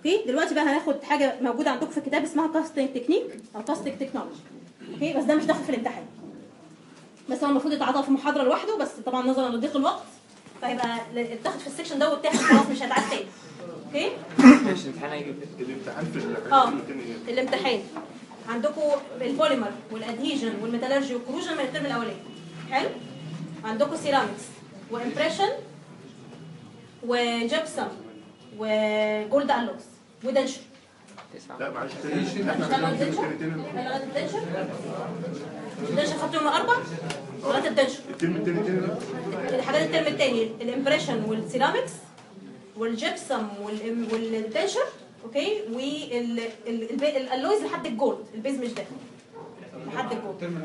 اوكي دلوقتي بقى هناخد حاجه موجوده عندكم في الكتاب اسمها كاستنج تكنيك او كاستنج تكنولوجي. اوكي بس ده مش داخل في الامتحان، بس هو المفروض يتعاطى في محاضره لوحده، بس طبعا نظرا لضيق الوقت فهيبقى اتاخد في السكشن ده واتاخد خلاص مش هيتعاد تاني. اوكي ماشي الامتحان هيجي الامتحان في الامتحان عندكم البوليمر والادهيجن والميتالرجي والكروجن من الترم الاولاني. حلو. عندكم سيراميكس وامبريشن وجبسم وجولد الوكس ودنشر. لا معلش الدنشر خدتوا يوم 4 لغايه الدنشر. الترم الثاني الحاجات الترم الثاني الامبريشن والسيراميكس والجبسم والدنشر. اوكي والالويز لحد الجولد، البيز مش داخل لحد الجولد.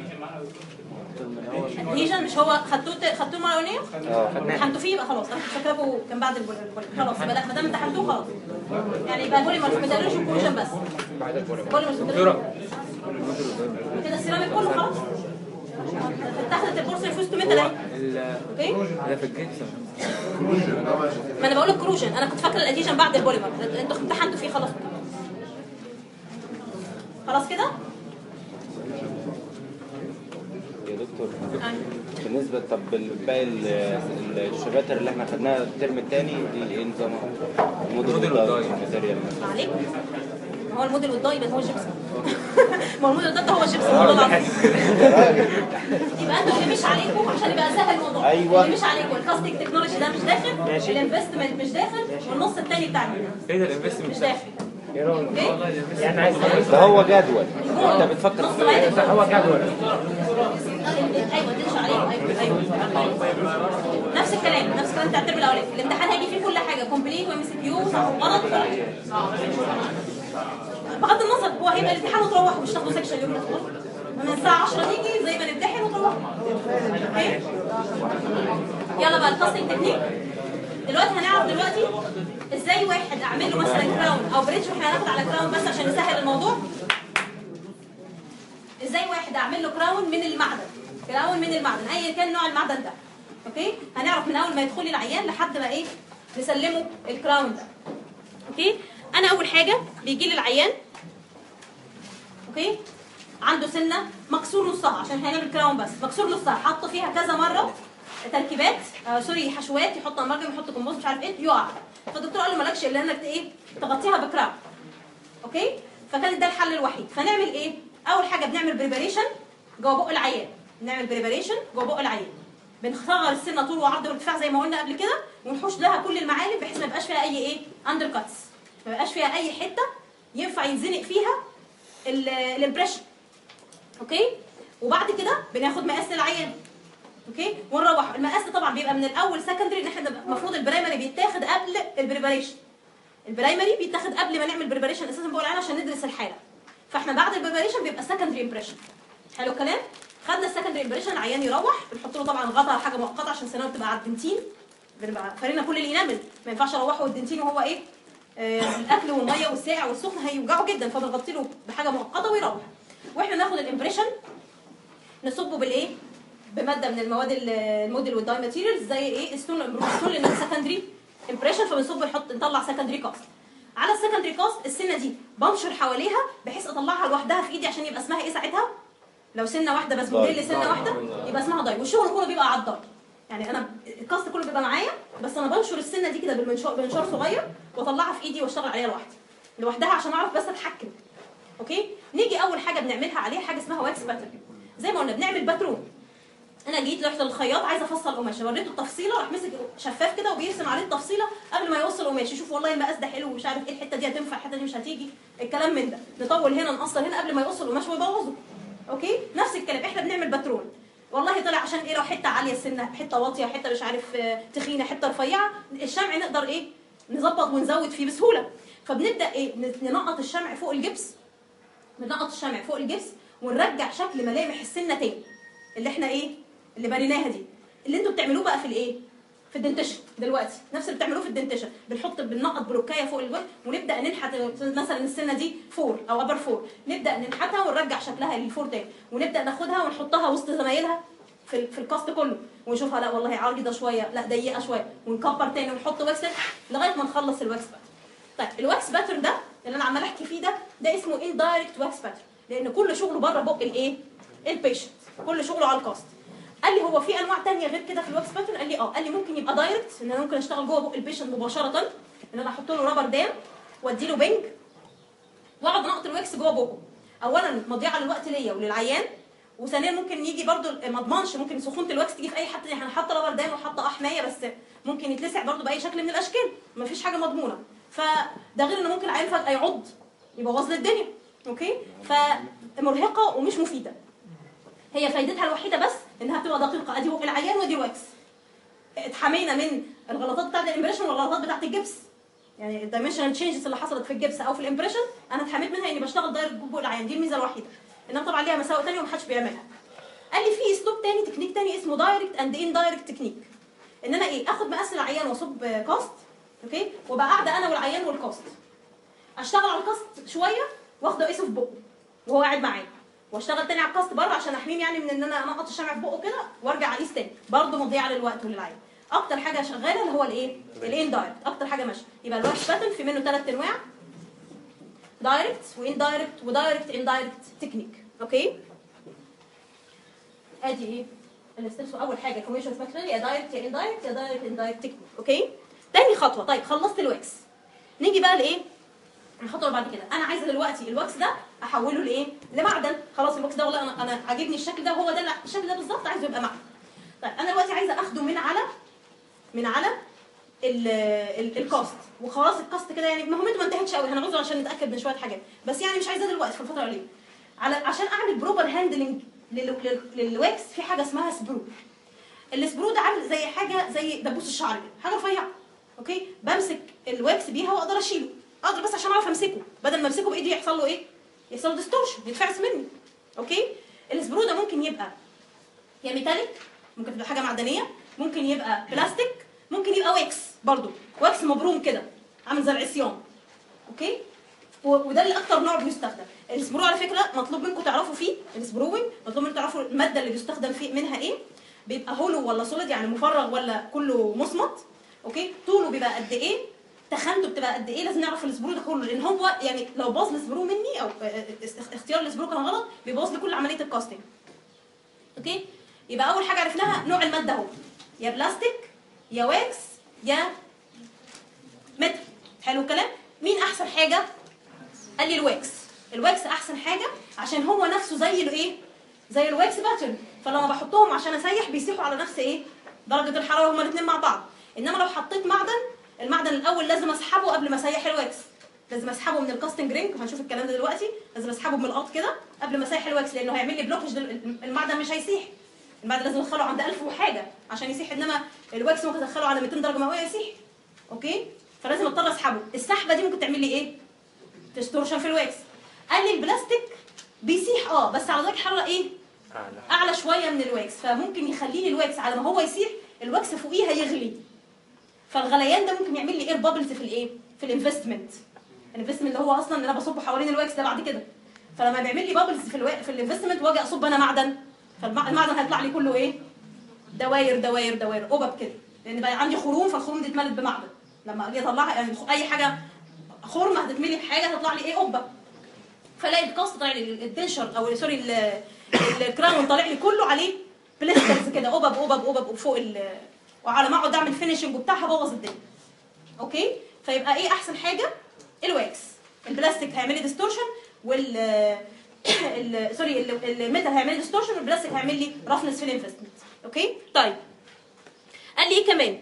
الادهيجن مش هو خدتوه مره اولانيه؟ امتحنتوا فيه يبقى خلاص. انا كنت فاكراكم كان بعد البوليمر خلاص يبقى ما دام امتحنتوه خلاص يعني يبقى بوليمر في ميتالرجي وكروجن بس. بوليمر في ميتالرجي كده السيراميك كله خلاص. اتخذت البورصه فوزتوا متر اهي. اوكي ده في الجبسم ما انا بقول لك كروجن، انا كنت فاكره الادهيجن بعد البوليمر، انتوا امتحنتوا فيه خلاص. خلاص كده يا دكتور. بالنسبه طب باقي الشباتر اللي احنا خدناها الترم الثاني دي ايه نظامها؟ الموديل والداي ماتيريال عليك. ما هو الموديل والداي يبقى هو الجبسم. ما هو الموديل ده هو الجبسم والله العظيم. يبقى انتوا اللي مش عليكم عشان يبقى سهل الموضوع. ايوه اللي مش عليكم الكاستنج تكنولوجي ده مش داخل، ماشي. الانفستمنت مش داخل، والنص الثاني بتاعنا ايه ده الانفستمنت مش داخل. يعني عايز ده هو جدول انت بتفكر نص في واحد هو جدول ايوه تمشي عليكم. ايوه نفس الكلام بتاع الترم الاولاني. الامتحان هيجي فيه كل حاجه كومبليت وام سي كيو صح وغلط بغض النظر هو هيبقى الامتحان وتروحوا مش تاخدوا سكشن اليوم ده من الساعه 10 نيجي زي ما نمتحن وتروحوا. اوكي يلا بقى الكاستنج تكنيك. دلوقتي هنعرف ازاي واحد اعمل له مثلا كراون او بريدج، واحنا هناخد على كراون بس عشان نسهل الموضوع. ازاي واحد اعمل له كراون من المعدن، كراون من المعدن ايا كان نوع المعدن ده. اوكي هنعرف من اول ما يدخل لي العيان لحد ما ايه نسلمه الكراون ده. اوكي انا اول حاجه بيجي لي العيان اوكي عنده سنه مكسور نصها عشان هنعمل كراون بس مكسور نصها، حط فيها كذا مره تركيبات سوري حشوات، يحط امالجم يحط كومبوست مش عارف ايه يقع، فالدكتور قال له مالكش الا انك ايه تغطيها بكراون. اوكي فكان ده الحل الوحيد. فنعمل ايه؟ اول حاجه بنعمل بريباريشن جوه بق العيان، نعمل بريباريشن جوه بق العيان، بنصغر السنه طول وعرض وارتفاع زي ما قلنا قبل كده، ونحوش لها كل المعالم بحيث ما يبقاش فيها اي ايه اندر كاتس، ما يبقاش فيها اي حته ينفع ينزنق فيها الامبريشن. اوكي وبعد كده بناخد مقاس للعيان. اوكي ونروح. المقاس طبعا بيبقى من الاول سكندري، ان احنا المفروض البرايمري بيتاخد قبل البريباريشن. البرايمري بيتاخد قبل ما نعمل بريباريشن اساسا بقول العيان عشان ندرس الحاله، فاحنا بعد البريباريشن بيبقى سكندري امبريشن. حلو الكلام. خدنا السكندري امبريشن العيان يروح، بنحط له طبعا غطا حاجه مؤقته عشان سنانه بتبقى على الدنتين، بنبقى فارينا كل الانامل، ما ينفعش اروحه والدنتين وهو ايه الاكل والميه والساقع والسخن هيوجعه جدا، فبنغطي له بحاجه مؤقته ويروح. واحنا ناخد الامبريشن نصبه بالايه بماده من المواد الموديل والداي ماتيريالز زي ايه ستون امبروستون لان سكندري امبريشن، فبنصب نطلع سكندري كاست. على السكندري كاست السنه دي بنشر حواليها بحيث اطلعها لوحدها في ايدي عشان يبقى اسمها ايه ساعتها؟ لو سنه واحده بس موديل سنه واحده يبقى اسمها داي، والشغل كله بيبقى على الداي. يعني انا الكاست كله بيبقى معايا بس انا بنشر السنه دي كده بمنشار صغير واطلعها في ايدي واشتغل عليها لوحدها عشان اعرف بس اتحكم. اوكي نيجي اول حاجه بنعملها عليها حاجه اسمها واكس باترن. زي ما قلنا بنعمل باترون. انا جيت رحت للخياط عايزه افصل قماشه، وريته التفصيله راح مسك شفاف كده وبيرسم عليه التفصيله قبل ما يوصل القماش، يشوف والله المقاس ده حلو ومش عارف ايه الحته دي هتنفع الحته دي مش هتيجي الكلام من ده، نطول هنا نقصر هنا قبل ما يوصل القماش ويبوظه. اوكي نفس الكلام احنا بنعمل باترون. والله طلع عشان ايه لو حته عاليه السنه حته واطيه حته مش عارف تخينه حته رفيعه، الشمع نقدر ايه نظبط ونزود فيه بسهوله. فبنبدا ايه ننقط الشمع فوق الجبس، بننقط الشمع فوق الجبس ونرجع شكل ملامح السنه تاني اللي احنا ايه اللي بنيناها دي. اللي انتوا بتعملوه بقى في الايه في الدنتشن دلوقتي نفس اللي بتعملوه في الدنتشن، بننقط بلوكايه فوق الوجه ونبدا ننحت مثلا السنه دي 4 او ابر 4، نبدا ننحتها ونرجع شكلها للفور تاني، ونبدا ناخدها ونحطها وسط زمايلها في الكاست كله ونشوفها لا والله عريضه شويه لا ضيقه شويه ونكبر تاني ونحط واكس لغايه ما نخلص الواكس بقى. طيب الواكس باترن ده اللي انا عمال احكي فيه ده اسمه اندايركت واكس باترن، لان كل شغله بره بق الايه؟ البيشنت، كل شغله على الكاست. قال لي هو في انواع ثانيه غير كده في الواكس باترن؟ قال لي قال لي ممكن يبقى دايركت، ان انا ممكن اشتغل جوه بق البيشنت مباشره، ان انا احط له رابر دام وادي له بنج واقعد انقط الواكس جوه بقه. اولا مضيعه للوقت ليا وللعيان، وثانيا ممكن يجي برده ما اضمنش، ممكن سخونه الواكس تيجي في اي حد، احنا حاطه رابر دام وحاطه حمايه بس ممكن يتلسع برده باي شكل من الاشكال، مفيش حاجه مضمونه. فده غير ان ممكن العيان فجاه يعض يبوظ لي الدنيا. اوكي، فمرهقه ومش مفيده. هي فايدتها الوحيده بس انها بتبقى دقيقه، ادي بق العيان ودي الواكس. اتحمينا من الغلطات بتاعت الامبريشن والغلطات بتاعت الجبس، يعني الدايمنشنال تشينجز اللي حصلت في الجبس او في الامبريشن انا اتحميت منها اني بشتغل دايركت بق العيان، دي الميزه الوحيده. انما طبعا ليها مساوئ ثانيه ومحدش بيعملها. قال لي في اسلوب ثاني، تكنيك ثاني اسمه دايركت اند اندايركت تكنيك، ان انا اخد مقاس العيان واصب كاست، اوكي، وابقى قاعده انا والعيان والكاست، اشتغل على الكاست شويه واخده اقيسه في بقه وهو قاعد معايا، واشتغل تاني على الكاست بره عشان احميه يعني من ان انا انقط الشمع في بقه كده، وارجع اقيس تاني، برضه مضيعه للوقت وللعين. اكتر حاجه شغاله اللي هو الايه؟ الاندايركت، اكتر حاجه ماشيه. يبقى الواكس باترن في منه 3 انواع، دايركت واندايركت ودايركت اندايركت تكنيك. اوكي، ادي ايه الستبس. اول حاجه كوميشن فاكتور، يا دايركت يا اندايركت يا دايركت اندايركت تكنيك. اوكي، تاني خطوه. طيب خلصت الواكس، نيجي بقى لايه؟ الخطوه اللي بعد كده، انا عايزه دلوقتي الواكس ده احوله لايه؟ لمعدن. خلاص الواكس ده والله انا عاجبني الشكل ده، وهو ده الشكل ده بالظبط عايزه يبقى معدن. طيب انا دلوقتي عايزه اخده من على الكاست، وخلاص الكاست كده يعني مهمته ما انتهتش قوي، هنعوزه عشان نتاكد من شويه حاجات، بس يعني مش عايزاه دلوقتي في الفتره القليله. عشان اعمل بروبر هاندلنج للواكس في حاجه اسمها سبرو. السبرو ده عامل زي حاجه زي دبوس الشعر كده، حاجه رفيعه. اوكي، بمسك الواكس بيها واقدر اشيله، اقدر بس عشان اعرف امسكه، بدل ما امسكه بايدي يحصل له ايه؟ يحصل له ديستورشن، يتفعس مني. اوكي، السبرو ده ممكن يبقى يا ميتاليك، ممكن تبقى حاجه معدنيه، ممكن يبقى بلاستيك، ممكن يبقى واكس برضو، واكس مبروم كده عامل زي العصيان. اوكي، وده اللي اكتر نوع بيستخدم. السبرو على فكره مطلوب منكم تعرفوا فيه السبروينج، مطلوب منكم تعرفوا الماده اللي بيستخدم فيه منها ايه، بيبقى هولو ولا سوليد، يعني مفرغ ولا كله مصمت. اوكي، طوله بيبقى قد ايه، تخانته بتبقى قد ايه، لازم نعرف السبرو ده كله، لان هو يعني لو باظ السبرو مني او اختيار السبرو كان غلط بيبوظ لي كل عمليه الكاستنج. اوكي، يبقى اول حاجه عرفناها نوع الماده اهو، يا بلاستيك يا واكس يا متر. حلو الكلام. مين احسن حاجه؟ قال لي الواكس. الواكس احسن حاجه عشان هو نفسه زي الايه؟ زي الواكس باترن، فلما بحطهم عشان اسيح بيسيحوا على نفس ايه؟ درجه الحراره هما الاثنين مع بعض. انما لو حطيت المعدن الاول لازم اسحبه قبل ما اسيح الواكس، لازم اسحبه من الكاستنج رينج، وهنشوف الكلام ده دلوقتي. لازم اسحبه من القط كده قبل ما اسيح الواكس، لانه هيعمل لي بلوكج، المعدن مش هيسيح. المعدن لازم ادخله عند 1000 وحاجه عشان يسيح، انما الواكس ممكن ادخله على 200 درجه مئويه يسيح. اوكي، فلازم اضطر اسحبه. السحبه دي ممكن تعمل لي ايه؟ ديستورشن في الواكس. قال لي البلاستيك بيسيح بس على درجه حراره ايه؟ اعلى شويه من الواكس، فممكن يخلي لي الواكس على ما هو يسيح الواكس فوقيه هيغلي، فالغليان ده ممكن يعمل لي اير بابلز في الايه؟ في الانفستمنت اللي هو اصلا ان انا بصب حوالين الواكس ده بعد كده. فلما بيعمل لي بابلز في الانفستمنت واجي اصب انا معدن، فالمعدن هيطلع لي كله ايه؟ دواير دواير دواير قبب كده، لان بقى عندي خروم، فالخروم دي اتملت بمعدن. لما اجي اطلعها يعني اي حاجه خرم هتتملي بحاجه هتطلع لي ايه؟ قبه. فلاقي الكاست طالع لي الدنشر او سوري الكراون طالع لي كله عليه بليسترز كده، قبب قبب قبب فوق وعلى ما اقعد اعمل فينيشنج وبتاعها بوظ الدنيا. اوكي، فيبقى ايه احسن حاجه؟ الواكس. البلاستيك هيعمل لي ديستورشن، سوري الميتال هيعمل لي ديستورشن، والبلاستيك هيعمل لي رفنس في الانفستمنت. اوكي، طيب قال لي ايه كمان؟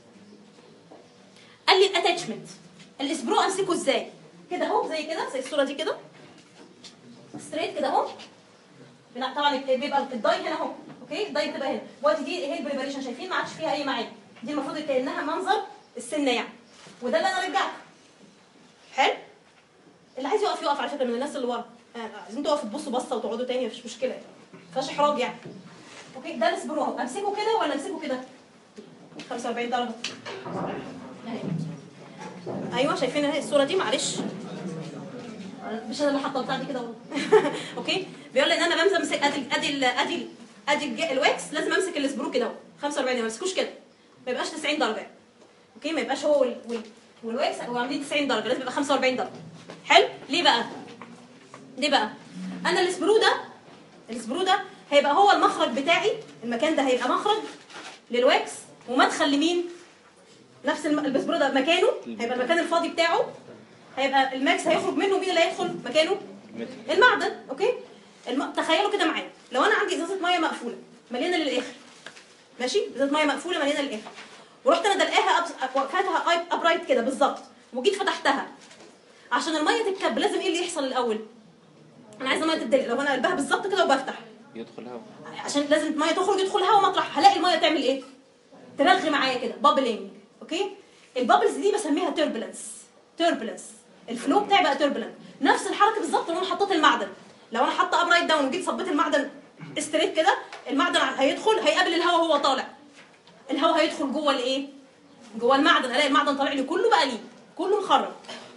قال لي الاتاتشمنت. الاسبرو امسكه ازاي؟ كده اهو، زي كده، زي الصوره دي كده ستريت كده اهو. طبعا بيبقى الداي هنا اهو. اوكي، الداي بتبقى هنا. دلوقتي دي هي البريباريشن، شايفين ما عادش فيها اي معادن، دي المفروض كانها منظر السنه يعني، وده اللي انا رجعته. حلو، اللي عايز يقف يقف على فكره من الناس اللي ورا، عايزين تقفوا تبصوا بصه وتقعدوا تاني مفيش مشكله يعني، ما فيهاش احراج يعني. اوكي، ده الاسبرو اهو، امسكه كده ولا امسكه كده؟ 45 درجه اهي. ايوه شايفين اهي الصوره دي، معلش مش انا اللي حاطه بتاعتي كده اوكي، بيقول لي ان انا بمسك ادي الواكس، لازم امسك السبرو كده اهو 45، ما امسكوش كده، ما يبقاش 90 درجه. اوكي، ما يبقاش هو والواكس وعاملين 90 درجه، لازم يبقى 45 درجه. حلو. ليه بقى؟ انا السبرو ده هيبقى هو المخرج بتاعي، المكان ده هيبقى مخرج للواكس ومدخل لمين؟ نفس السبرو ده مكانه هيبقى المكان الفاضي بتاعه، هيبقى الماكس هيخرج منه، مين اللي هيدخل مكانه؟ المعدن. اوكي. تخيلوا كده معايا، لو انا عندي ازازه ميه مقفوله مليانه للاخر، ماشي، ازازه ميه مقفوله مليانه للاخر، ورحت انا دلقاها وقفاتها ابرايت كده بالظبط، وجيت فتحتها عشان الميه تتكب، لازم ايه اللي يحصل الاول؟ انا عايزه الميه تتدلق، لو انا قلبها بالظبط كده وبفتح يدخل هوا، عشان لازم الميه تخرج يدخل هوا مطرح، هلاقي الميه تعمل ايه؟ ترغي معايا كده، بابلينج. اوكي. البابلز دي بسميها توربulence. الفلو بتاعي بقى توربulent. نفس الحركه بالظبط لو انا حطيت المعدن، لو انا حاطه ابرايت داون وجيت صبيت المعدن استريت كده، المعدن هيدخل هيقابل الهواء وهو طالع، الهواء هيدخل جوه الايه؟ جوه المعدن، الاقي المعدن طالع لي كله بقى ليه، كله مخرب.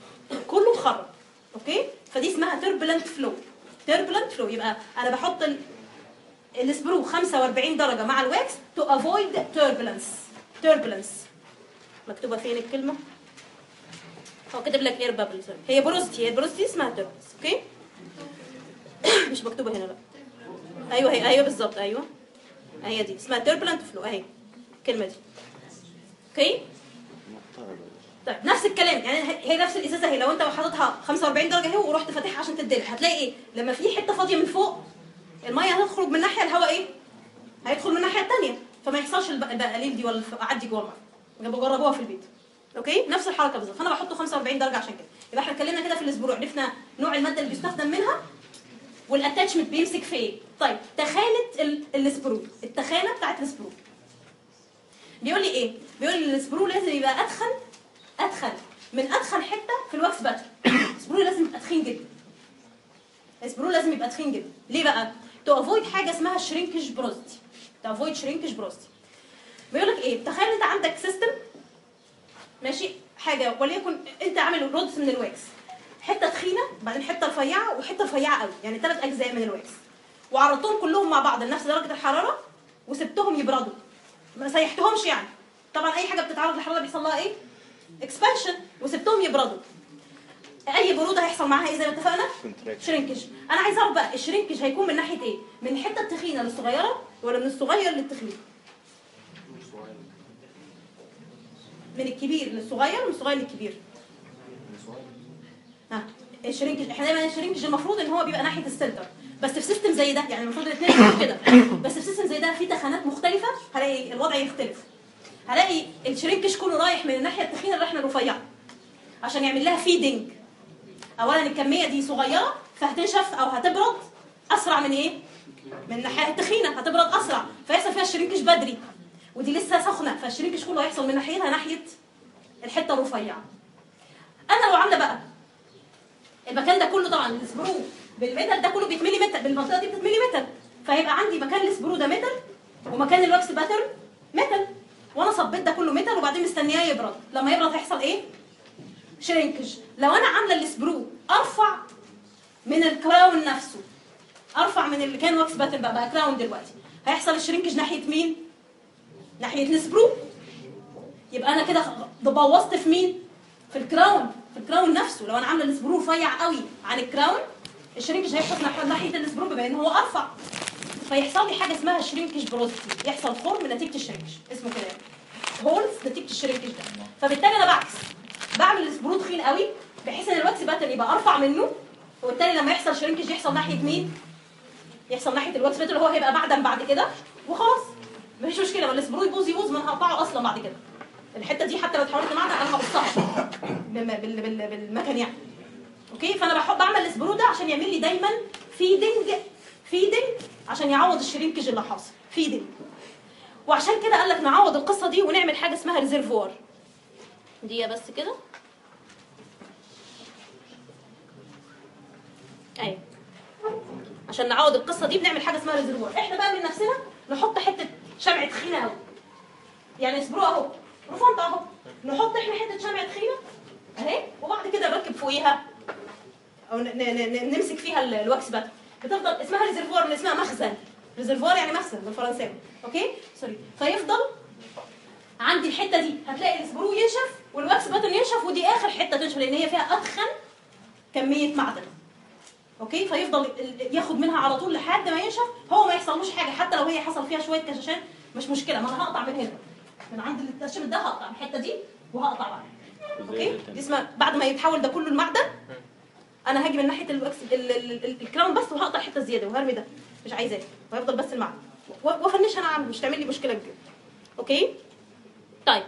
اوكي. فدي اسمها توربulent فلو. يبقى انا بحط السبرو 45 درجه مع الواكس تو افويد توربulence. مكتوبه فين الكلمه؟ هو كاتب لك اير بابلز، هي البروستي اسمها توربulence. اوكي. مش مكتوبه هنا، لا. ايوه بالظبط، ايوه هي دي اسمها توربulent فلو اهي الكلمه دي. اوكي. طيب نفس الكلام، يعني هي نفس الازازه اهي، لو انت حاططها 45 درجه اهي ورحت فاتحها عشان تدلق، هتلاقي ايه؟ لما في حته فاضيه من فوق الميه هتخرج من ناحيه، الهواء ايه؟ هيدخل من الناحيه الثانيه، فما يحصلش البقاليل دي ولا اعدي جوه الميه. جربوها في البيت. اوكي. نفس الحركه بالظبط، فانا بحطه 45 درجه عشان كده. يبقى احنا اتكلمنا كده في الاسبوع، عرفنا نوع الماده اللي بيستخدم منها والاتاتشمنت بيمسك في ايه. طيب تخانه السبرو، التخانه بتاعت السبرو بيقول لي ايه؟ بيقول لي السبرو لازم يبقى ادخن من ادخن حته في الواكس باتر. السبرو لازم يبقى تخين جدا. ليه بقى؟ تو افويد حاجه اسمها شرينكج بروستي. بيقول لك ايه؟ تخيل انت عندك سيستم، ماشي، حاجه وليكن انت عامل رودس من الواكس، حته تخينه بعدين حته رفيعه وحته رفيعه قوي، يعني 3 اجزاء من الواكس، وعرضتهم كلهم مع بعض لنفس درجه الحراره وسبتهم يبردوا، ما سيحتهمش يعني. طبعا اي حاجه بتتعرض للحراره بيحصل لها ايه؟ اكسبانشن، وسبتهم يبردوا. اي بروده هيحصل معاها ايه زي ما اتفقنا؟ شرينكج. انا عايز اعرف بقى الشرينكج هيكون من ناحيه ايه؟ من الحته التخينه للصغيره ولا من الصغير للتخين؟ من الكبير للصغير ومن الصغير للكبير. الشرينكج احنا دايما الشرينكج المفروض ان هو بيبقى ناحيه السنتر، بس في سيستم زي ده يعني المفروض الاثنين كده، بس في سيستم زي ده في تخانات مختلفه هلاقي الوضع يختلف. هلاقي الشرينكج كله رايح من الناحيه التخينه للناحيه الرفيعه عشان يعمل لها فيدنج. اولا الكميه دي صغيره فهتنشف او هتبرد اسرع من ايه؟ من الناحيه التخينه هتبرد اسرع، فيحصل فيها الشرينكج بدري، ودي لسه سخنه، فالشرينكج كله هيحصل من ناحيتها ناحيه الحته الرفيعه. انا لو عامله بقى المكان ده كله، طبعا السبرو بالميتال ده كله بيتملي ميتال، بالمنطقه دي بتتملي ميتال، فهيبقى عندي مكان السبرو ده ميتال ومكان الواكس باتر ميتال، وانا صبيت ده كله ميتال وبعدين مستنياه يبرد. لما يبرد هيحصل ايه؟ شرينكج. لو انا عامله السبرو ارفع من الكراون نفسه، ارفع من اللي كان واكس باتر بقى كراون دلوقتي، هيحصل الشرينكج ناحيه مين؟ ناحيه السبرو. يبقى انا كده بوظت في مين؟ في الكراون نفسه. لو انا عامله السبرو رفيع قوي عن الكراون، الشرينكج هيحصل ناحيه السبرو بما ان هو ارفع، فيحصل لي حاجه اسمها شرينكج بروستي، يحصل خرم نتيجه الشرينكج، اسمه كده هولز نتيجه الشرينكج ده. فبالتالي انا بعمل السبرو تخين قوي بحيث ان الواكس باتر يبقى ارفع منه، وبالتالي لما يحصل شرينكج يحصل ناحيه مين؟ يحصل ناحيه الواكس باتر اللي هو هيبقى معدن بعد كده، وخلاص مفيش مشكله. ما السبرو يبوظ ما انا هقطعه اصلا بعد كده. الحته دي حتى لو اتحولت لمعدن انا هقصها بالمكان يعني. اوكي. فانا بعمل السبرو ده عشان يعمل لي دايما فيدنج عشان يعوض الشرينكج اللي حاصل، فيدنج. وعشان كده قال لك نعوض القصه دي ونعمل حاجه اسمها ريزرفوار. دي بس كده ايوه، عشان نعوض القصه دي بنعمل حاجه اسمها ريزرفوار. احنا بقى من نفسنا نحط حته شمعه تخينه قوي، يعني سبرو اهو رفنت اهو، نحط احنا حته شمعه تخينه اهي، وبعد كده نركب فوقيها او نمسك فيها الواكس باتر، بتفضل اسمها ريزرفوار، اللي اسمها مخزن. ريزرفوار يعني مخزن بالفرنساوي. اوكي سوري. فيفضل عندي الحته دي هتلاقي السبرو ينشف والواكس باتر ينشف، ودي ودي اخر حته تنشف لان هي فيها اتخن كميه معدن. اوكي، فيفضل ياخد منها على طول لحد ما ينشف، هو ما يحصلوش حاجه حتى لو هي حصل فيها شويه كشاشات مش مشكله، ما انا هقطع من هنا من عند التشمت ده، هقطع الحته دي وهقطع بعد. اوكي، دي اسمها بعد ما يتحول ده كله المعدن انا هاجي من ناحيه الكراون بس وهقطع حته زياده وهرمي ده مش عايزاه، وهيفضل بس المعدن وافنشها انا عامل مش تعمل لي مشكله كبيره. اوكي طيب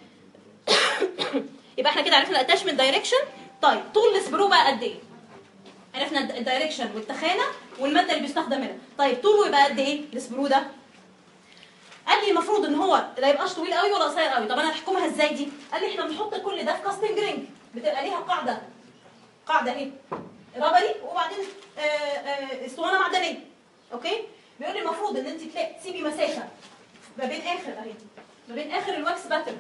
يبقى احنا كده عرفنا الاتاشمنت دايركشن. طيب طول السبرو بقى قد ايه؟ عرفنا الدايركشن والتخانه والماده اللي بيستخدم منها. طيب طوله يبقى قد ايه السبرو ده؟ قال لي المفروض ان هو لا يبقاش طويل قوي ولا قصير قوي. طب انا هحكمها ازاي دي؟ قال لي احنا بنحط كل ده في كاستنج رينج، بتبقى ليها قاعده اهي ربري وبعدين اسطوانه معدنيه. اوكي، بيقول لي المفروض ان انت تسيبي مسافه ما بين اخر اهي ما بين اخر الواكس باترن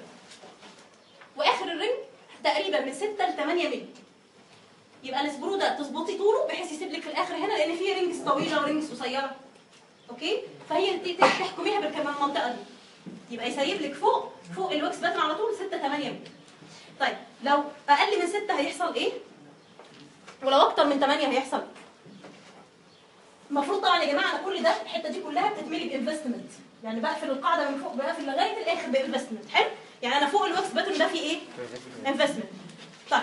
واخر الرينج تقريبا من 6 ل 8 مللي. يبقى السبرو ده تظبطي طوله بحيث يسيب لك في الاخر هنا لان في رينجز طويله ورينجز قصيره. اوكي، فهي دي تحكميها بالمنطقه دي. يبقى يسيب لك فوق الواكس باترن على طول 6 8 مللي. طيب لو اقل من 6 هيحصل ايه؟ ولو اكتر من 8 هيحصل ايه؟ المفروض طبعا يا جماعه انا كل ده الحته دي كلها بتتملي بانفستمنت، يعني بقفل القاعده من فوق بقفل لغايه الاخر بانفستمنت. حلو، يعني انا فوق الواكس باترن ده فيه ايه؟ انفستمنت. طيب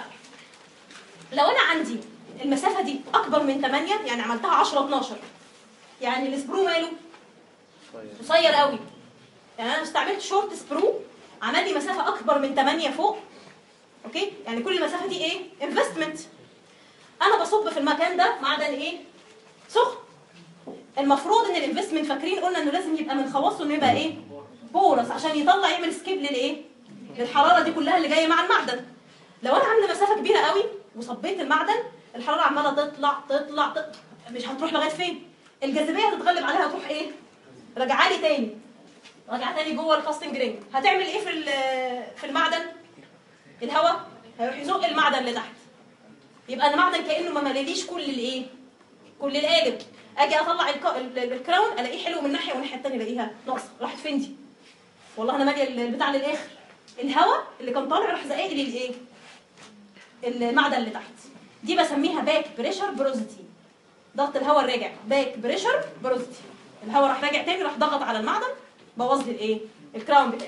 لو انا عندي المسافه دي اكبر من 8 يعني عملتها 10 12 يعني السبرو ماله؟ قصير قوي. يعني انا استعملت شورت سبرو عمل لي مسافه اكبر من 8 فوق. اوكي، يعني كل المسافه دي ايه؟ انفستمنت. انا بصب في المكان ده معدن ايه؟ سخن. المفروض ان الانفستمنت فاكرين قلنا انه لازم يبقى من خواصه انه يبقى ايه؟ بورس عشان يطلع يعمل سكيب للايه؟ للحراره دي كلها اللي جايه مع المعدن. لو انا عامله مسافه كبيره قوي وصبيت المعدن الحراره عماله تطلع مش هتروح لغايه فين؟ الجاذبيه هتتغلب عليها تروح ايه؟ راجعه لي تاني جوه الكاستنج رينج. هتعمل ايه في المعدن؟ الهواء هيروح يزق المعدن لتحت. يبقى المعدن كانه ما ملاليش كل الايه؟ كل القالب. اجي اطلع الكراون الاقيه حلو من ناحيه والناحيه الثانيه الاقيها ناقصه. راحت فين دي؟ والله انا ماليه البتاع للاخر. الهواء اللي كان طالع راح زقق لي الايه؟ المعدن اللي تحت. دي بسميها باك بريشر بروزيتي. ضغط الهواء الراجع باك بريشر بروزيتي. الهواء راح راجع تاني راح ضغط على المعدن بوظ لي الايه؟ الكراون بتاعي.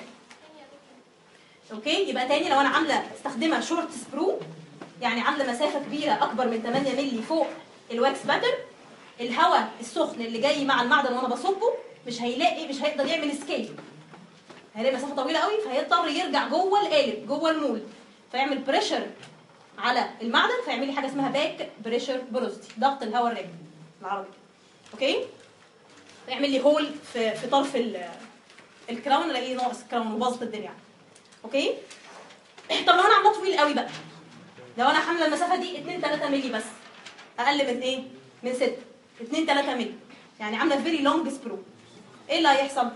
اوكي، يبقى تاني لو انا عامله استخدمها شورت سبرو يعني عامله مسافه كبيره اكبر من 8 مللي فوق الواكس باتر، الهواء السخن اللي جاي مع المعدن وانا بصبه مش هيقدر يعمل اسكيب. هيلاقي مسافه طويله قوي فهيضطر يرجع جوه القالب جوه المولد فيعمل بريشر على المعدن فيعمل لي حاجه اسمها باك بريشر بروزيتي، ضغط الهواء الراجع بالعربي. اوكي، فيعمل لي هول في طرف الكراون الاقيه ناقص الكراون وباظت الدنيا. اوكي، طب لو انا عاملاه طويل قوي بقى، لو انا حامله المسافه دي 2 3 مللي بس اقل من ايه؟ من 6 2 3 مللي يعني عامله فيري لونج سبرو، ايه اللي هيحصل؟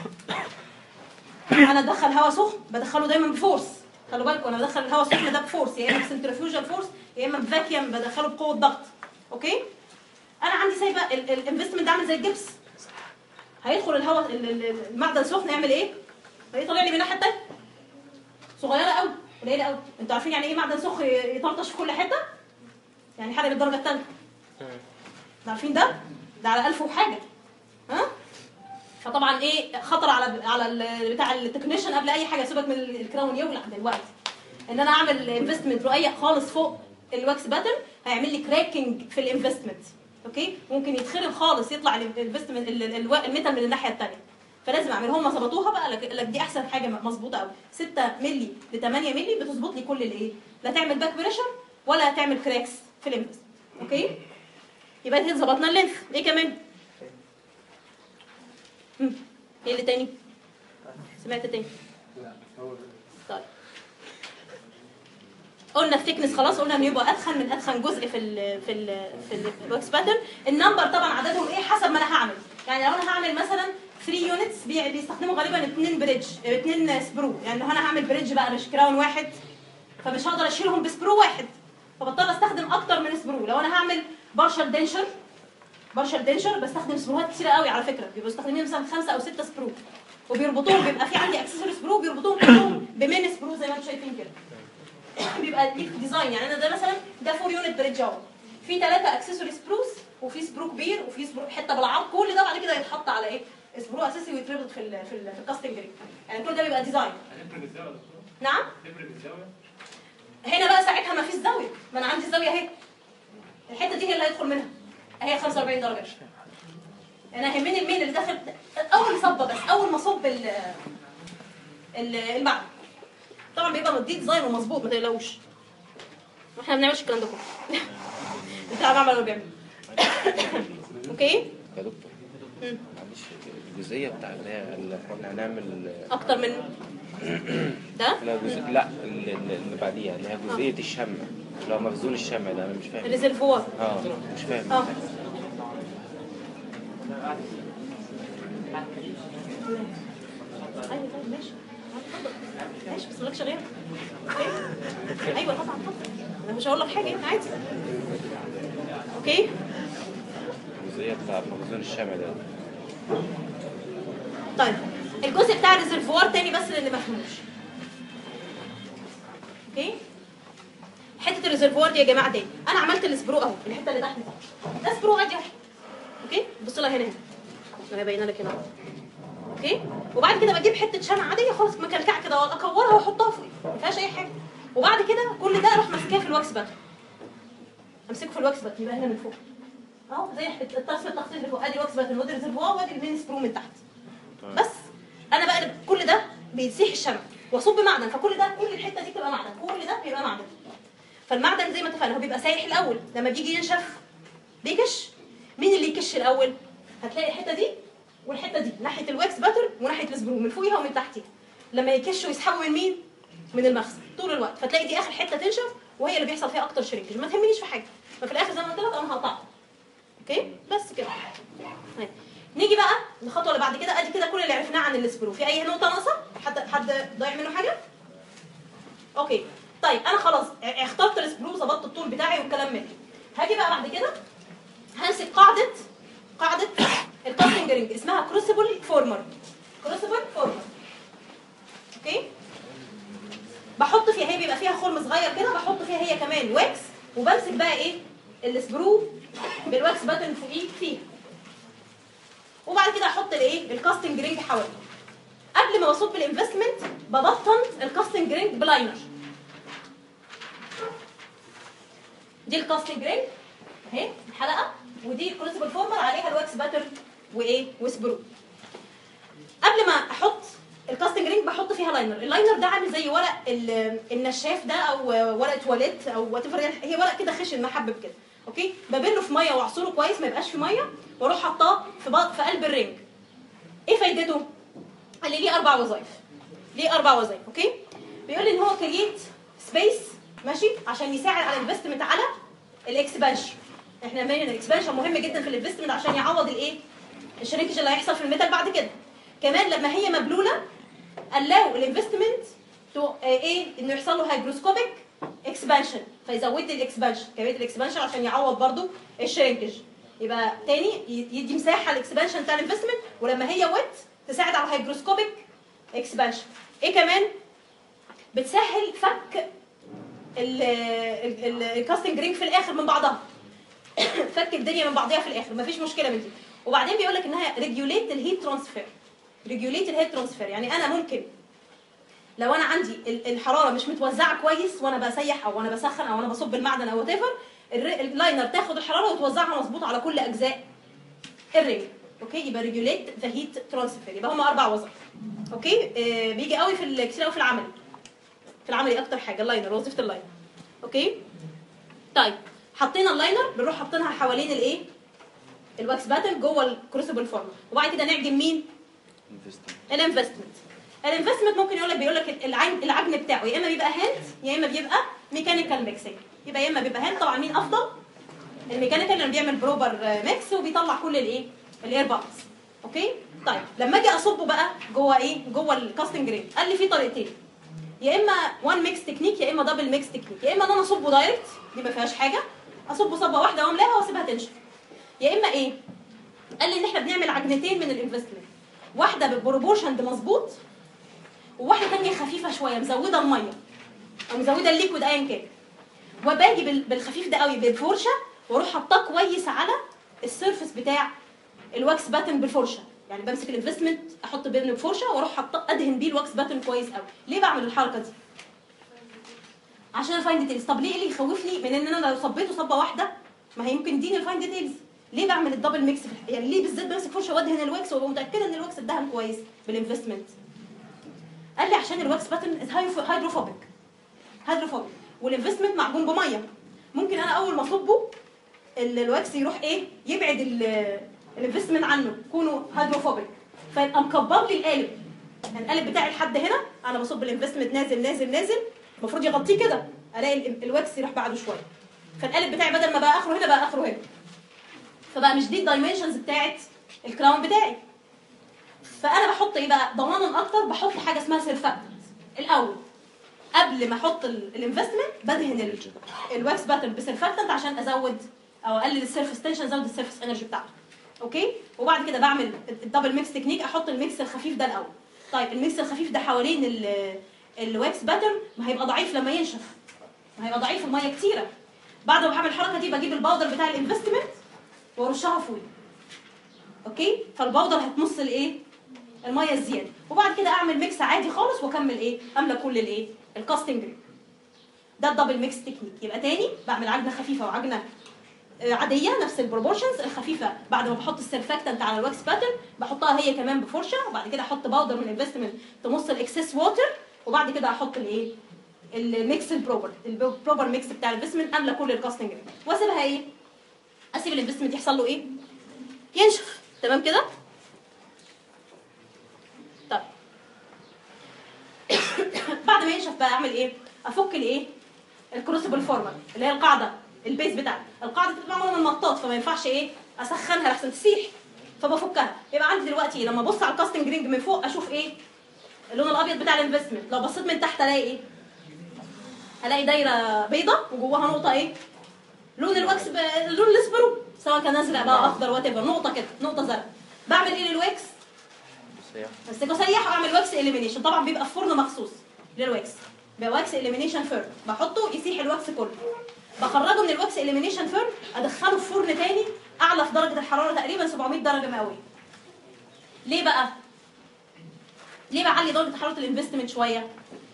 انا ادخل هواء سخن بدخله دايما بفورس. خلوا بالكم انا بدخل الهواء السخن ده بفورس، يا اما بسنترفيوجال فورس يا اما بفاكيوم بدخله بقوه ضغط. اوكي، انا عندي سايبه الانفستمنت ده عامل زي الجبس. هيدخل الهواء المعدن سخن يعمل ايه؟ هيطلع لي من الناحيه الثانيه صغيره قوي قليله قوي. انتوا عارفين يعني ايه معدن سخن يطرطش في كل حته؟ يعني حاجه للدرجه الثالثه. عارفين ده على 1000 وحاجه. ها؟ فطبعا ايه خطر على بتاع التكنيشن قبل اي حاجه. سيبك من الكراون يولع دلوقتي. ان انا اعمل انفستمنت رقيق خالص فوق الواكس باترن هيعمل لي كراكنج في الانفستمنت. اوكي، ممكن يتخرب خالص يطلع الانفستمنت الميتال من الناحيه الثانيه. فلازم اعمل هم ظبطوها بقى لك دي احسن حاجه مظبوطه قوي. 6 مللي ل 8 مللي بتظبط لي كل الايه؟ لا تعمل باك بريشر ولا تعمل كراكس في الانفستمنت. اوكي، يبقى كده ظبطنا اللينث. ايه كمان؟ ايه اللي تاني؟ سمعت تاني؟ طيب قلنا الثيكنس خلاص، قلنا انه يبقى اتخن من اتخن جزء في الواكس باترن. النمبر طبعا عددهم ايه حسب ما انا هعمل. يعني لو انا هعمل مثلا 3 يونتس بيستخدموا غالبا 2 سبرو. يعني لو انا هعمل بريدج بقى مش كراون واحد فمش هقدر اشيلهم بسبرو واحد فبضطر استخدم اكتر من سبرو. لو انا هعمل بارشال دنشر بستخدم سبروهات كتيره قوي على فكره. بيبقوا مستخدمين مثلا 5 أو 6 سبرو وبيربطوهم. بيبقى في عندي اكسسوري سبرو بيربطوهم كلهم بمين سبرو زي ما انتم شايفين كده. بيبقى ليك ديزاين. يعني انا ده مثلا ده 4 يونت بريدج اهو، في 3 اكسسوري سبروس وفي سبرو كبير وفي سبرو حته بالعرض، كل ده بعد كده يتحط على ايه؟ سبرو اساسي ويتربط في الكاستنج رينج. يعني كل ده بيبقى ديزاين. نعم؟ هنا بقى ساعتها ما فيش زاويه، ما انا عندي الزاويه اهي، الحته دي هي اللي هيدخل منها اهي 45 درجه. انا يهمني الميل اللي داخل اول صبه، بس اول ما اصب المعدن. طبعا بيبقى مديه ديزاين ومظبوط، ما تقلقوش، احنا ما بنعملش الكلام ده كله. بتاع معمل اللي بيعمل. اوكي يا دكتور معلش، الجزئيه بتاع اللي احنا هنعمل اكتر من ده؟ لا اللي بعديها اللي هي جزئيه الشمع، اللي هو مخزون الشمع ده، انا مش فاهم. الريزرفوار. مش فاهم. ايوه طيب ماشي، ماشي بس مالكش غيره. ايوه طبعا اتفضل، انا مش هقول لك حاجه يعني عادي. اوكي الجزئيه بتاع مخزون الشمع ده. طيب الجزء بتاع الريزرفوار تاني بس اللي ما فهموش. اوكي حته الريزرفوار دي يا جماعه تاني، انا عملت السبرو اهو، الحته اللي تحت دي ده سبرو عادي اهو. اوكي بص لها هنا انا باينه لك هنا. اوكي وبعد كده بجيب حته شمع عاديه خالص مكلكعه كده واكورها واحطها فوق، ما فيهاش اي حاجه. وبعد كده كل ده اروح ماسكاه في الواكس باتر، امسكه في الواكس باتر يبقى هنا من فوق اهو زي التصفيه التخطيط اللي فوق. ادي الواكس باتر وادي الريزرفوار وادي المين سبرو من تحت. بس انا بقى كل ده بيسيح الشمع واصب معدن، فكل ده كل الحته دي بتبقى معدن، كل ده بيبقى معدن. فالمعدن زي ما اتفقنا هو بيبقى سايح الاول، لما بيجي ينشف بيكش. مين اللي يكش الاول؟ هتلاقي الحته دي والحته دي ناحيه الواكس باتر وناحيه السبرو، من فوقيها ومن تحتيها. لما يكشوا يسحبوا من مين؟ من المخزن طول الوقت، فتلاقي دي اخر حته تنشف وهي اللي بيحصل فيها اكتر شرينكج. ما تهمنيش في حاجه، ففي الاخر زي ما قلت لك انا هقطعها. اوكي بس كده. نيجي بقى الخطوه اللي بعد كده. ادي كده كل اللي عرفناه عن السبرو. في اي نقطه ناقصه؟ حد ضايع منه حاجه؟ اوكي طيب انا خلاص اخترت السبرو، ظبطت الطول بتاعي والكلام من هاجي بقى بعد كده همسك قاعده الكاستنج رينج اسمها كروسيبل فورمر. كروسيبل فورمر. اوكي بحط فيها، هي بيبقى فيها خرم صغير كده، بحط فيها هي كمان واكس، وبمسك بقى ايه السبرو بالواكس باتن فوقيه فيها. وبعد كده احط الايه الكاستنج رينج حواليه. قبل ما بصب الانفستمنت ببطن الكاستنج رينج بلاينر. دي الكاستنج رينج اهي الحلقه، ودي الكروسيبل فورمر عليها الواكس باتر وايه وسبرو. قبل ما احط الكاستنج رينج بحط فيها لاينر. اللاينر ده عامل زي ورق النشاف ده او ورقه تواليت او وات ايفر، هي ورق كده خشن محبب كده. اوكي ببله في ميه واعصره كويس ما يبقاش في ميه، واروح حاطاه في قلب الرينج. ايه فايدته؟ قال لي ليه 4 وظائف. ليه 4 وظائف؟ اوكي بيقول لي ان هو كرييت سبيس ماشي عشان يساعد على الانفستمنت على الاكسبانشن. احنا عاملين الاكسبانشن مهم جدا في الانفستمنت عشان يعوض الايه الشرينكج اللي هيحصل في الميتال بعد كده. كمان لما هي مبلوله allow الانفستمنت ايه انه يحصل له هيجروسكوبيك اكسبانشن، فيزود لي الاكسبانشن كميه الاكسبانشن عشان يعوض برضو الشرينكج. يبقى تاني يدي مساحه الاكسبانشن بتاع الانفستمنت، ولما هي ويت تساعد على الهيجروسكوبيك اكسبانشن. ايه كمان؟ بتسهل فك الكاستنج رينج في الاخر من بعضها. فك الدنيا من بعضها في الاخر مفيش مشكله من دي. وبعدين بيقول لك انها ريجوليت الهيت ترانسفير. ريجوليت الهيت ترانسفير يعني انا ممكن لو انا عندي الحراره مش متوزعه كويس وانا بسيح او وانا بسخن او وانا بصب المعدن او وات ايفر، اللاينر تاخد الحراره وتوزعها مظبوط على كل اجزاء الرينج. اوكي يبقى ريجوليت ذا هيت ترانسفير. يبقى هم 4 وظائف. اوكي بيجي قوي في كتير قوي في العملي. في العملي اكتر حاجه اللاينر، وظيفه اللاينر. اوكي طيب حطينا اللاينر بنروح حاطينها حوالين الايه الواكس باتن جوه الكروسيبل فورم، وبعد كده نعجن مين الانفستمنت. الانفستمنت ممكن بيقول لك العجن بتاعه يا اما بيبقى هاند يا اما بيبقى ميكانيكال ميكسنج. يبقى يا اما بيبقى هاند، طبعا مين افضل؟ الميكانيكال اللي بيعمل بروبر ميكس وبيطلع كل الايه الاير بابس. اوكي طيب لما اجي اصبه بقى جوه ايه جوه الكاستنج رينج، قال لي في طريقتين، يا اما 1 ميكس تكنيك يا اما دبل ميكس تكنيك. يا اما ان انا اصبه دايركت دي ما فيهاش حاجه، اصبه صبه واحده واملاها واسيبها تنشف. يا اما ايه؟ قال لي ان احنا بنعمل عجنتين من الانفستمنت، واحده بالبروبورشن مظبوط وواحده ثانيه خفيفه شويه مزوده الميه. او مزوده الليكويد ايا كان، وباجي بالخفيف ده قوي بالفرشه واروح حاطاه كويس على السيرفس بتاع الواكس باتن بالفرشه. يعني بمسك الانفستمنت احط بينه بفرشه واروح حاطه ادهن بيه الواكس باتن كويس قوي. ليه بعمل الحركه دي؟ عشان الفاين ديتيلز. طب ليه ايه اللي يخوفني من ان انا لو صبيته صبه واحده ما هي يمكن يديني الفاين ديتيلز؟ ليه بعمل الدبل ميكس يعني ليه بالذات بمسك فرشه وادهن الواكس وابقى متاكده ان الواكس اتدهن كويس بالانفستمنت؟ قال لي عشان الواكس باتن هيدروفوبيك والانفستمنت معجون بميه، ممكن انا اول ما اصبه الواكس يروح ايه يبعد الانفستمنت عنه كونه هيدروفوبيك، فيبقى مكبر لي القالب. يعني القالب بتاعي لحد هنا انا بصب الانفستمنت نازل نازل نازل، المفروض يغطيه كده، الاقي الواكس يروح بعده شويه، فالقالب بتاعي بدل ما بقى اخره هنا بقى اخره هنا، فبقى مش دي الدايمنشنز بتاعت الكراون بتاعي. فانا بحط ايه بقى ضمانا اكتر؟ بحط حاجه اسمها سيرفاكتنت الاول قبل ما احط الانفستمنت، بدهن الواكس باترن بسيرفاكتنت عشان ازود او اقلل السيرفس تنشن، ازود السيرفس انرجي بتاعته. اوكي، وبعد كده بعمل الدبل ميكس تكنيك، احط الميكس الخفيف ده الاول. طيب الميكس الخفيف ده حوالين الواكس باترن ما هيبقى ضعيف لما ينشف، ما هيبقى ضعيف الميه كتيره. بعد ما بعمل الحركه دي بجيب الباودر بتاع الانفستمنت وارشها فوقي. اوكي، فالباودر هتمص الايه الميه الزياده، وبعد كده اعمل ميكس عادي خالص واكمل ايه املى كل الايه الكاستنج رينج. ده الدبل ميكس تكنيك. يبقى تاني بعمل عجنه خفيفه وعجنه عاديه نفس البروبورشنز. الخفيفه بعد ما بحط السيرفاكتنت على الواكس باترن بحطها هي كمان بفرشه، وبعد كده احط باودر من الانفستمنت تمص الاكسس ووتر، وبعد كده احط الايه الميكس البروبر ميكس بتاع الانفستمنت، املى كل الكاستنج رينج واسيبها ايه اسيب الانفستمنت يحصل له ايه ينشف. تمام كده؟ طيب بعد ما ينشف بقى اعمل ايه؟ افك الايه الكروسبل فورمال اللي هي القاعده البيز بتاعتي. القاعده بتبقى معموله من مطاط فما ينفعش ايه اسخنها لحسن تسيح، فبفكها. يبقى عندي دلوقتي لما ابص على الكاستنج رينج من فوق اشوف ايه اللون الابيض بتاع الانفستمنت. لو بصيت من تحت الاقي ايه؟ الاقي دايره بيضه وجواها نقطه ايه لون الواكس لون السبرو، سواء كان ازرق بقى اخضر وات ايفر، نقطه كده نقطه زرقاء. بعمل ايه للواكس؟ بس بسيح واعمل واكس اليمينيشن. طبعا بيبقى في فرن مخصوص للواكس، بيبقى واكس اليمينيشن فيرن، بحطه يسيح الواكس كله، بخرجه من الواكس اليمينيشن فيرن ادخله في فرن تاني اعلى في درجه الحراره تقريبا 700 درجه مئويه. ليه بقى؟ ليه بعلي درجه حراره الانفستمنت شويه؟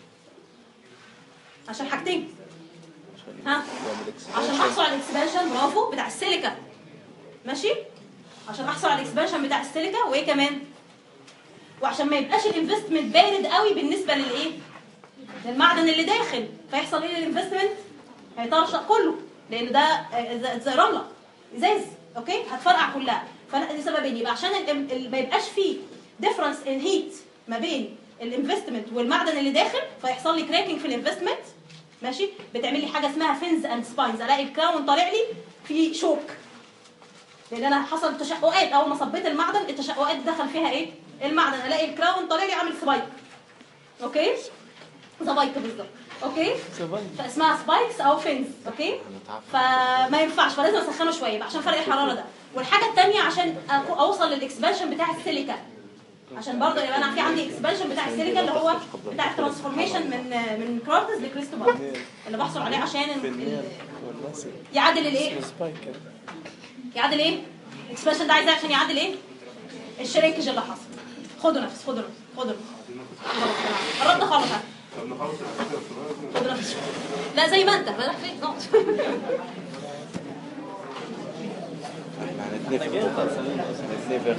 عشان حاجتين. ها؟ عشان احصل على الاكسبانشن، برافو، بتاع السيليكا. ماشي؟ عشان احصل على الاكسبانشن بتاع السيليكا، وايه كمان؟ وعشان ما يبقاش الانفستمنت بارد قوي بالنسبه للايه؟ للمعدن اللي داخل، فيحصل ايه للانفستمنت؟ هيطرشق كله، لان ده زي رمله ازاز، اوكي؟ هتفرقع كلها. فدي سببين. يبقى عشان ما يبقاش فيه ديفرنس ان هيت ما بين الانفستمنت والمعدن اللي داخل، فيحصل لي كراكنج في الانفستمنت. ماشي؟ بتعمل لي حاجه اسمها فينز اند سباينز، الاقي الكراون طالع لي في شوك، لان انا حصل تشققات. اول ما صبيت المعدن التشققات دخل فيها ايه المعدن، الاقي الكراون طالع لي عامل سبايك. اوكي، سبايك بالظبط. اوكي، فاسمها سبايكس او فينز. اوكي، فما ينفعش، فلازم اسخنه شويه عشان فرق الحراره ده. والحاجه الثانيه عشان اوصل للاكسبانشن بتاع السيليكا، عشان برضه يبقى انا في عندي اكسبانشن بتاع السيليكا اللي هو بتاع الترانسفورميشن من كراتس لكريستوبال اللي بحصل عليه عشان يعادل الايه؟ يعادل ايه؟ الاكسبانشن ده عايزاه عشان يعادل ايه؟ الشرينكج اللي حصل. خدوا نفس خدوا نفس خدوا نفس. قربت خالص. خدوا نفس. لا زي ما انت بلاش ليه نقط. احنا هنتنفخ.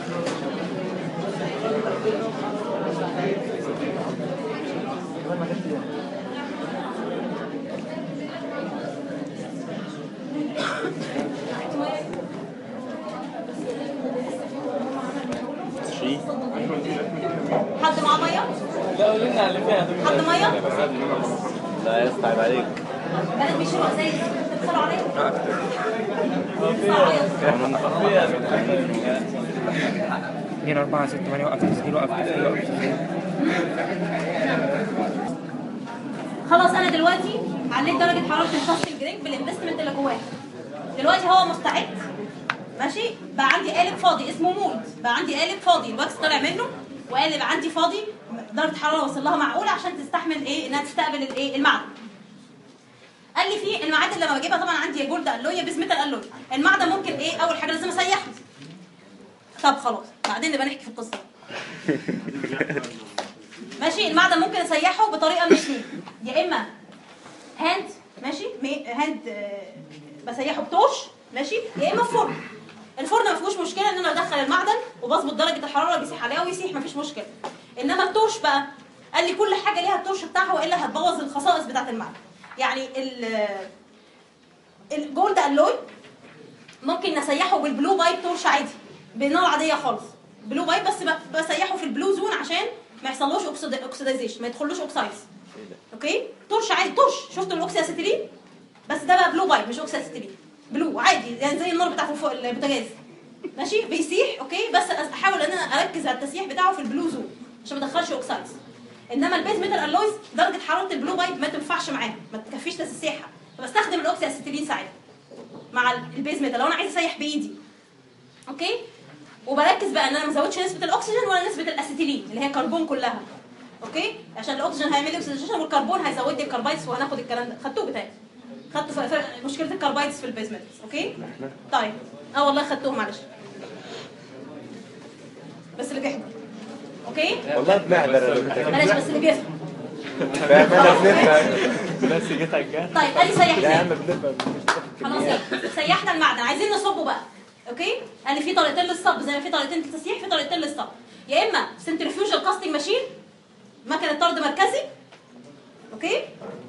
حد معاه ميه؟ لا قول لنا اللي فيها. حد ميه؟ لا يصعب عليك. بنات بيشربوا ازاي؟ بتصلوا عليه؟ اثنين 4 6 8 وقف تسجيل وقف تسجيل وقف تسجيل. خلاص انا دلوقتي عليت درجه حراره الكاستنج رينج بالانفستمنت اللي جواه. دلوقتي هو مستعد. ماشي؟ بقى عندي قالب فاضي اسمه مولد، بقى عندي قالب فاضي الواكس طالع منه، وقالب عندي فاضي درجه حراره وصل لها معقوله عشان تستحمل ايه انها تستقبل الايه المعدن. لما بجيبها طبعا عندي يا جولد الوي يا بيز ميتال الوي. المعدن ممكن ايه اول حاجه لازم اسيحه. طب خلاص بعدين نبقى نحكي في القصه. ماشي. المعدن ممكن اسيحه بطريقه من اثنين، يا اما هاند، ماشي، هاند بسيحه بتورش، ماشي، يا اما فرن. الفرن ما فيهوش مشكله ان انا ادخل المعدن وبظبط درجه الحراره بيسيح عليها ويسيح، ما فيش مشكله. انما التورش بقى قال لي كل حاجه ليها التورش بتاعها والا هتبوظ الخصائص بتاعه المعدن. يعني الجولد الوي ممكن نسيحه بالبلو بايب تورش عادي بنار عاديه خالص، بلو بايب، بس بسيحه في البلو زون عشان ما يحصلوش اوكسيدايزيشن، ما يدخلوش اوكسايدز. اوكي، تورش عادي، تورش. شفتوا الاوكسي اسيتيلين؟ بس ده بقى بلو بايب مش اوكسي اسيتيلين، بلو عادي يعني زي النار بتاعت البوتاجاز، ماشي، بيسيح. اوكي، بس احاول ان انا اركز على التسييح بتاعه في البلو زون عشان ما ادخلش اوكسايدز. انما البيز ميتال الويز درجه حراره البلو بايب ما تنفعش معاها، ما تكفيش تسيحها، فبستخدم الاوكسي اسيتيلين ساعتها مع البيز ميتال لو انا عايز اسيح بايدي. اوكي، وبركز بقى ان انا ما ازودش نسبه الاكسجين ولا نسبه الاسيتيلين اللي هي كربون كلها. اوكي، عشان الاكسجين هيعمل لي اوكسيديشن والكربون هيزود لي الكربايدز، وهناخد الكلام ده خدتوه بتاعي، خدتوا مشكله الكربايدز في البيز ميتالز. اوكي طيب، والله خدتوه معلش، بس اللي بيحضر. اوكي والله بنحضر معلش بس اللي بيفهم. بس جيت على الجهل. طيب قال لي سيح لا يا عم ازاي؟ بنفهم. خلاص سيحنا المعدن، عايزين نصبه بقى. اوكي، قال لي في طريقتين للصب زي ما في طريقتين للتسييح، في طريقتين للصب، يا اما سنترفيوجال كاستنج ماشين، مكنه طرد مركزي. اوكي،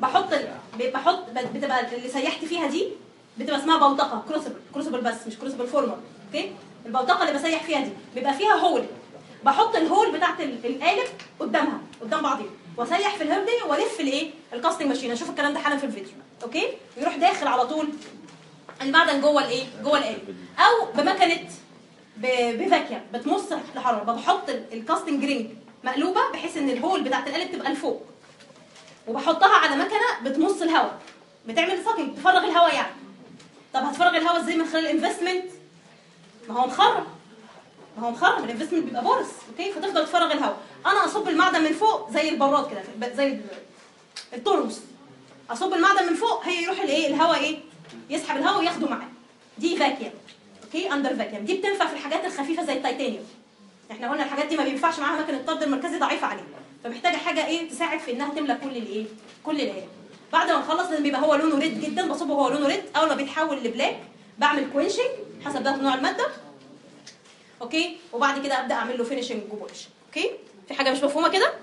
بتبقى اللي سيحت فيها دي بتبقى اسمها بوتقه، كروسبل بس مش كروسبل فورمر. اوكي، البوتقه اللي بسيح فيها دي بيبقى فيها هول، بحط الهول بتاعت القالب قدامها قدام بعضيها واسيح في الهول دي والف الايه الكاستنج ماشين. هنشوف الكلام ده حالا في الفيديو. اوكي، يروح داخل على طول المعدن جوه الايه جوه القالب، او بمكنه بفاكيوم بتمص الحراره، بحط الكاستنج رينج مقلوبه بحيث ان الهول بتاعت القالب تبقى لفوق، وبحطها على مكنه بتمص الهواء، بتعمل ساكنج، تفرغ الهواء يعني. طب هتفرغ الهواء ازاي؟ من خلال الانفستمنت، ما هو مخرم الانفستمنت بيبقى بورس. اوكي، فتفضل تفرغ الهواء. انا اصب المعدن من فوق زي البراد كده، زي الترمس، اصب المعدن من فوق، هي يروح الايه الهواء ايه يسحب الهواء وياخده معاه. دي فاكيوم. اوكي، اندر فاكيوم. دي بتنفع في الحاجات الخفيفه زي التيتانيوم. احنا قلنا الحاجات دي ما بينفعش معاها مكنه الطرد المركزي، ضعيفه عليه، فمحتاجه حاجه ايه تساعد في انها تملى كل الايه. بعد ما نخلص لازم يبقى هو لونه ريد جدا، بصبه هو لونه ريد. اول ما بيتحول لبلاك بعمل كوينشنج حسب ده نوع الماده. اوكي، وبعد كده ابدا اعمل له فينيشنج وبولش. اوكي، في حاجه مش مفهومه كده؟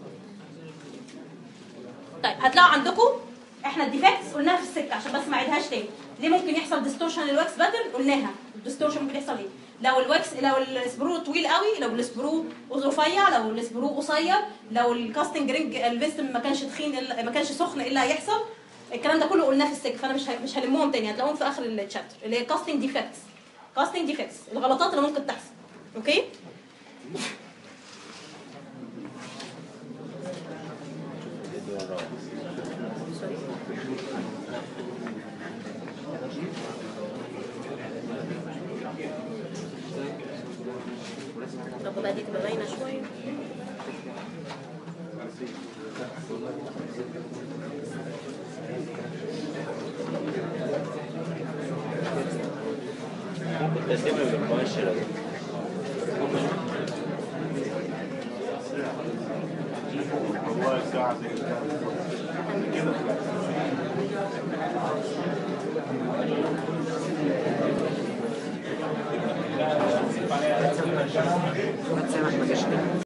طيب هتلاقوا عندكم احنا الديفكتس قلناها في السكه عشان بس ما اعيدهاش تاني. ليه ممكن يحصل ديستورشن للواكس باترن؟ قلناها الديستورشن ممكن يحصل ايه؟ لو السبرو طويل قوي، لو السبرو رفيع، لو السبرو قصير، لو الكاستنج رينج الفيستم ما كانش تخين ما كانش سخن، ايه اللي هيحصل؟ الكلام ده كله قلناه في السكه، فانا مش هلمهم تاني، هتلاقوهم في اخر الشابتر اللي هي كاستنج ديفكتس، الغلطات اللي ممكن تحصل. اوكي؟ طب بقى دي تبقى باينه شويه. ممكن تسيبه بالمؤشر ده. والله ساعة زي كده. ما تسامح ما جاش كده.